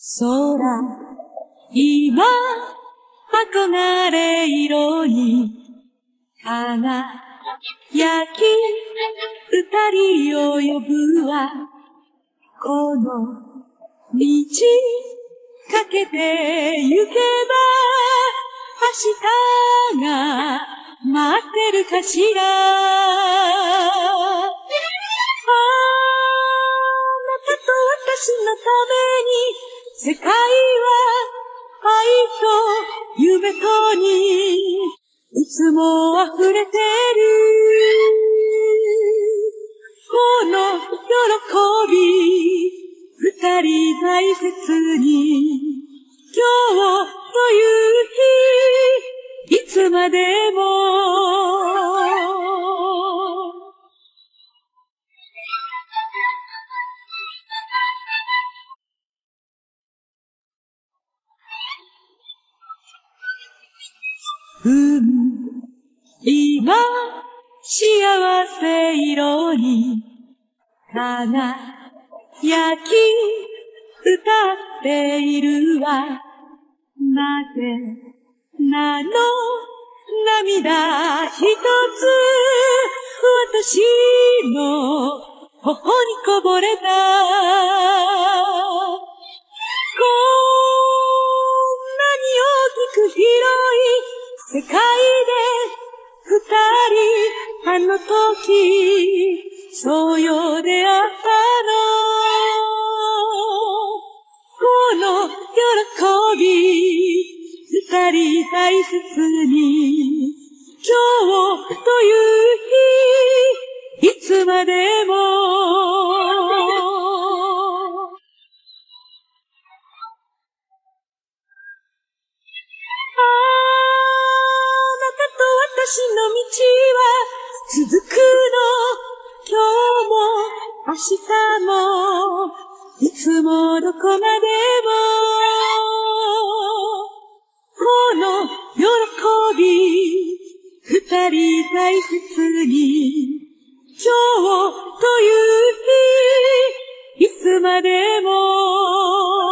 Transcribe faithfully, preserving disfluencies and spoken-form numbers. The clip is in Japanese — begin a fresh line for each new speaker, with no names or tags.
空、今、憧れ色に、輝き、二人を呼ぶわ。この道、かけて行けば、明日が待ってるかしら。あなたと私のために、世界は愛と夢とにいつも溢れてる。この喜び二人大切に今日という日いつまでもうん今幸せ色に輝き歌っているわ。なぜなの涙一つ私の頬にこぼれた。こんなに大きく広い世界で二人あの時そうよ出会ったの。この喜び二人大切に今日という日いつまでもあなたと私の道は続くの。今日も明日もいつもどこまでもこの喜び二人大切に今日という日いつまでも